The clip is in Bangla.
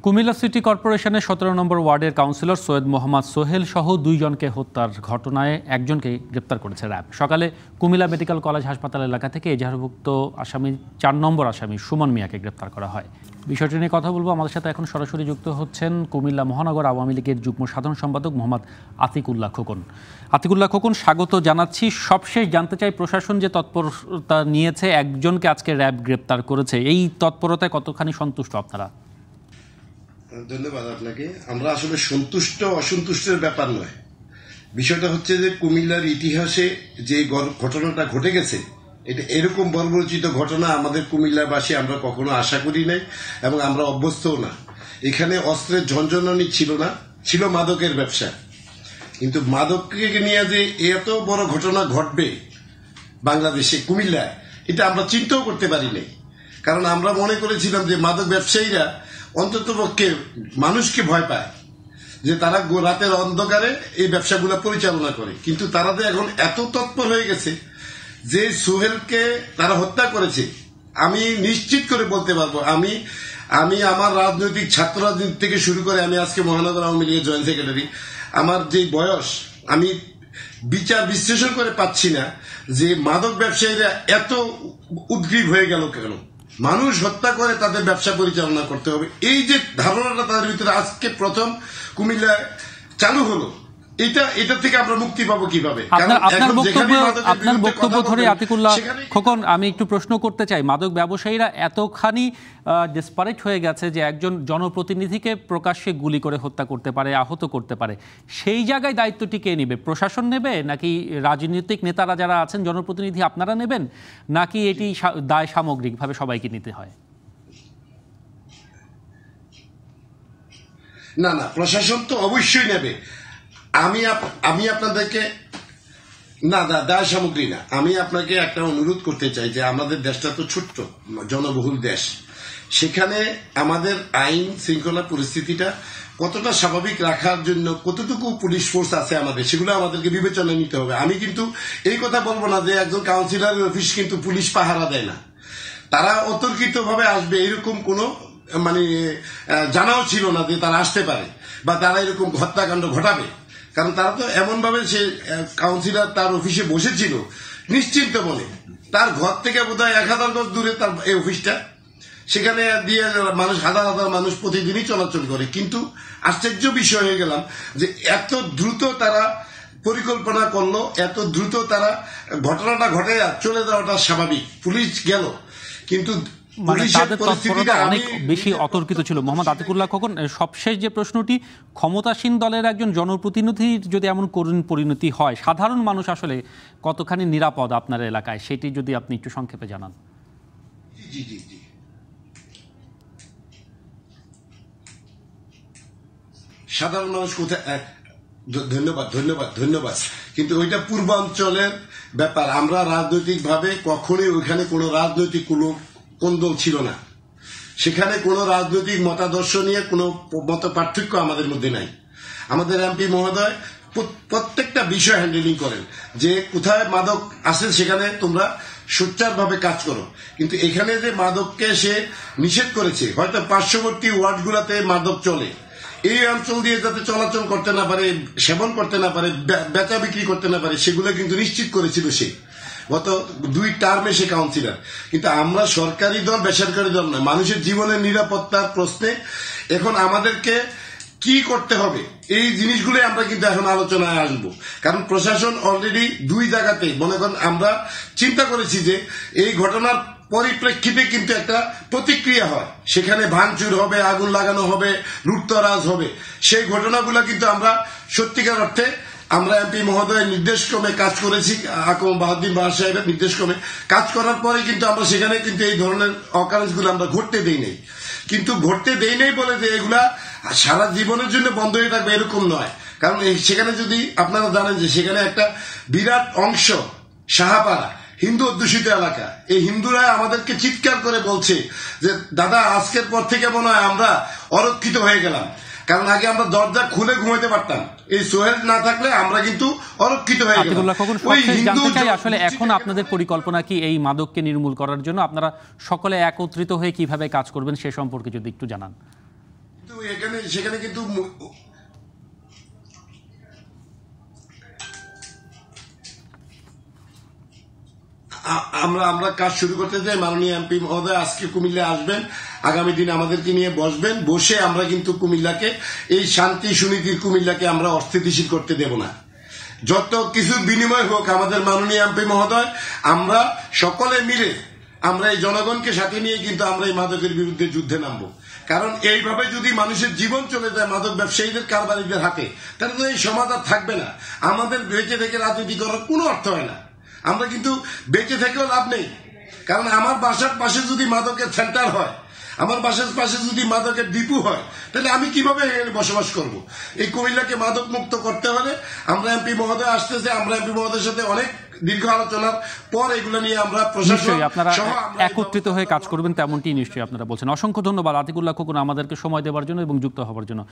কুমিল্লা সিটি কর্পোরেশনের 17 নম্বর ওয়ার্ডের কাউন্সিলর সৈয়দ মোহাম্মদ সোহেল সহ 2 জনকে হত্যার ঘটনায় একজনকে গ্রেপ্তার করেছে র্যাব। সকালে কুমিল্লা মেডিকেল কলেজ হাসপাতাল এলাকা থেকে এজাহারভুক্ত আসামি 4 নম্বর আসামি সুমন মিয়াকে গ্রেপ্তার করা হয়। বিষয়টি নিয়ে কথা বলবো। আমাদের সাথে এখন সরাসরি যুক্ত হচ্ছেন কুমিল্লা মহানগর আওয়ামী লীগের যুগ্ম সাধারণ সম্পাদক মোহাম্মদ আতিকুল্লাহ খোকন। আতিকুল্লাহ খোকন, স্বাগত জানাচ্ছি। সবশেষ জানতে চাই, প্রশাসন যে তৎপরতা নিয়েছে, একজনকে আজকে র্যাব গ্রেপ্তার করেছে, এই তৎপরতায় কতখানি সন্তুষ্ট আপনারা? ধন্যবাদ আপনাকে। আমরা আসলে সন্তুষ্ট অসন্তুষ্টের ব্যাপার নয়, বিষয়টা হচ্ছে যে কুমিল্লার ইতিহাসে যে ঘটনাটা ঘটে গেছে, এটা এরকম বর্বরচিত ঘটনা আমাদের কুমিল্লাবাসী আমরা কখনো আশা করি নাই এবং আমরা অভ্যস্তও না। এখানে অস্ত্রের ঝনঝনানি ছিল না, ছিল মাদকের ব্যবসা। কিন্তু মাদককে নিয়ে যে এত বড় ঘটনা ঘটবে বাংলাদেশে কুমিল্লায়, এটা আমরা চিন্তাও করতে পারি নাই। কারণ আমরা মনে করেছিলাম যে মাদক ব্যবসায়ীরা অন্ততপক্ষে মানুষকে ভয় পায়, যে তারা রাতের অন্ধকারে এই ব্যবসাগুলো পরিচালনা করে। কিন্তু তারা তো এখন এত তৎপর হয়ে গেছে যে সোহেলকে তারা হত্যা করেছে। আমি নিশ্চিত করে বলতে পারবো, আমি আমার রাজনৈতিক ছাত্র রাজনীতি থেকে শুরু করে আমি আজকে মহানগর আওয়ামী লীগের জয়েন্ট সেক্রেটারি, আমার যে বয়স, আমি বিচার বিশ্লেষণ করে পাচ্ছি না যে মাদক ব্যবসায়ীরা এত উদ্গ্রীব হয়ে গেল কেন। মানুষ হত্যা করে তাদের ব্যবসা পরিচালনা করতে হবে, এই যে ধারণাটা তাদের ভিতরে আজকে প্রথম কুমিল্লায় চালু হলো, এটা থেকে আমরা মুক্তি পাবো কিভাবে? আপনার বক্তব্য ধরে আতিকুল্লাহ খোকন, আমি একটু প্রশ্ন করতে চাই। মাদক ব্যবসায়ীরা এতখানি ডেসপারেট হয়ে গেছে যে একজন জনপ্রতিনিধিকে প্রকাশ্যে গুলি করে হত্যা করতে পারে, আহত করতে পারে। সেই জায়গায় দায়িত্বটি কে নেবে? প্রশাসন নেবে, নাকি রাজনৈতিক নেতারা যারা আছেন, জনপ্রতিনিধি আপনারা নেবেন, নাকি এটি দায় সামগ্রিকভাবে সবাইকে নিতে হয়? না, প্রশাসন তো অবশ্যই নেবে। আমি আপনাদেরকে দায় সামগ্রী না, আমি আপনাকে একটা অনুরোধ করতে চাই যে আমাদের দেশটা তো ছোট্ট জনবহুল দেশ, সেখানে আমাদের আইন শৃঙ্খলা পরিস্থিতিটা কতটা স্বাভাবিক রাখার জন্য কতটুকু পুলিশ ফোর্স আছে আমাদের, সেগুলো আমাদেরকে বিবেচনায় নিতে হবে। আমি কিন্তু এই কথা বলবো না যে একজন কাউন্সিলরের অফিস কিন্তু পুলিশ পাহারা দেয় না, তারা অতর্কিত ভাবে আসবে এরকম কোনো জানাও ছিল না যে তারা আসতে পারে বা তারা এরকম হত্যাকাণ্ড ঘটাবে। কারণ তারা তো এমন ভাবে, সে কাউন্সিলর তার অফিসে বসেছিল নিশ্চিন্ত মনে, তার ঘর থেকে বোধহয় 1000 গজ দূরে তার এই অফিসটা, সেখানে দিয়ে মানুষ হাজার হাজার মানুষ প্রতিদিনই চলাচল করে। কিন্তু আশ্চর্য বিষয় হয়ে গেলাম যে এত দ্রুত তারা পরিকল্পনা করলো, এত দ্রুত তারা ঘটনাটা ঘটে চলে যাওয়াটা স্বাভাবিক। পুলিশ গেল, কিন্তু তাদের তৎপরতা অনেক বেশি অতর্কিত ছিল। মোহাম্মদ আতিকুল্লাহ খোকন, সবশেষ যে প্রশ্নটি, ক্ষমতাসীন দলের একজন জনপ্রতিনিধির যদি এমন করুণ পরিণতি হয়, সাধারণ মানুষ আসলে কতখানি নিরাপদ আপনার এলাকায়, সেটি যদি আপনি একটু সংক্ষেপে জানান। সাধারণ মানুষ কোথায়? ধন্যবাদ। কিন্তু ওইটা পূর্বাঞ্চলের ব্যাপার। আমরা রাজনৈতিক ভাবে কখনোই ওইখানে কোনো রাজনৈতিক কোন্দল ছিল না, সেখানে কোনো রাজনৈতিক মতাদর্শ নিয়ে কোনো মত পার্থক্য আমাদের মধ্যে নাই। আমাদের এমপি মহোদয় প্রত্যেকটা বিষয় হ্যান্ডেলিং করেন, যে কোথায় মাদক আছে সেখানে তোমরা সোচ্চারভাবে কাজ করো। কিন্তু এখানে যে মাদককে সে নিষেধ করেছে, হয়তো পার্শ্ববর্তী ওয়ার্ডগুলোতে মাদক চলে, এই অঞ্চল দিয়ে যাতে চলাচল করতে না পারে, সেবন করতে না পারে, বেচা বিক্রি করতে না পারে, সেগুলো কিন্তু নিশ্চিত করেছিল সে গত 2 টার্মে সে কাউন্সিলর। কিন্তু আমরা সরকারি দল বেসরকারি দল না, মানুষের জীবনের নিরাপত্তার প্রশ্নে এখন আমাদেরকে কি করতে হবে, এই জিনিসগুলো আমরা কিন্তু এখন আলোচনায় আসবো। কারণ প্রশাসন অলরেডি 2 জায়গাতে মনে করেন, আমরা চিন্তা করেছি যে এই ঘটনার পরিপ্রেক্ষিতে কিন্তু একটা প্রতিক্রিয়া হয়, সেখানে ভাঙচুর হবে, আগুন লাগানো হবে, লুটতরাজ হবে। সেই ঘটনাগুলো কিন্তু আমরা সত্যিকার অর্থে আমরা এমপি মহোদয়ের নির্দেশক্রমে কাজ করেছি, আকম বাহাউদ্দিন বাহার সাহেবের নির্দেশক্রমে কাজ করার পরে কিন্তু আমরা সেখানে কিন্তু এই ধরনের অকারেন্সগুলো আমরা ঘটতে দেই নাই। কিন্তু ঘটতে দেই নাই বলে যে এগুলা সারা জীবনের জন্য বন্ধ হয়ে থাকবে এরকম নয়। কারণ সেখানে যদি আপনারা জানেন যে সেখানে একটা বিরাট অংশ সাহাপাড়া হিন্দু অধ্যুষিত এলাকা, এই হিন্দুরা আমাদেরকে চিৎকার করে বলছে যে দাদা, আজকের পর থেকে মনে হয় আমরা অরক্ষিত হয়ে গেলাম। কারণ আগে আমরা দরজা খুলে ঘুমাইতে পারতাম, এই সোহেল না থাকলে আমরা কিন্তু অরক্ষিত হয়ে গেলাম। আসলে এখন আপনাদের পরিকল্পনা কি এই মাদককে নির্মূল করার জন্য? আপনারা সকলে একত্রিত হয়ে কিভাবে কাজ করবেন সে সম্পর্কে যদি একটু জানান। কিন্তু সেখানে কিন্তু আমরা কাজ শুরু করতে চাই। মাননীয় এমপি মহোদয় আজকে কুমিল্লা আসবেন, আগামী দিন আমাদেরকে নিয়ে বসবেন, বসে আমরা কিন্তু কুমিল্লাকে, এই শান্তি সুনীতির কুমিল্লাকে আমরা অস্থিতিশীল করতে দেব না। যত কিছু বিনিময় হোক আমাদের মাননীয় এমপি মহোদয়, আমরা সকলে মিলে আমরা এই জনগণকে সাথে নিয়ে কিন্তু আমরা এই মাদকের বিরুদ্ধে যুদ্ধে নামবো। কারণ এইভাবে যদি মানুষের জীবন চলে যায় মাদক ব্যবসায়ীদের, কারবারিদের হাতে, তাহলে তো এই সমাজ আর থাকবে না। আমাদের বেঁচে থেকে রাজনীতি করার কোনো অর্থ হয় না। আমরা কিন্তু বেঁচে থেকেও লাভ নেই, কারণ আমার বাসার পাশে যদি মাদকের সেন্টার হয়, আমার বাসার পাশে যদি মাদকের ডিপু হয়, তাহলে আমি কিভাবে এখানে বসবাস করব? এই কুমিল্লাকে মাদক মুক্ত করতে হলে আমরা এমপি মহোদয় আসতেছে, আমরা এমপি মহোদয়ের সাথে অনেক দীর্ঘ আলোচনার পর এগুলো নিয়ে আমরা নিশ্চয়ই আপনারা একত্রিত হয়ে কাজ করবেন, তেমনটি নিশ্চয়ই আপনারা বলছেন। অসংখ্য ধন্যবাদ আতিকুল্লাহ খোকন আমাদেরকে সময় দেওয়ার জন্য এবং যুক্ত হওয়ার জন্য।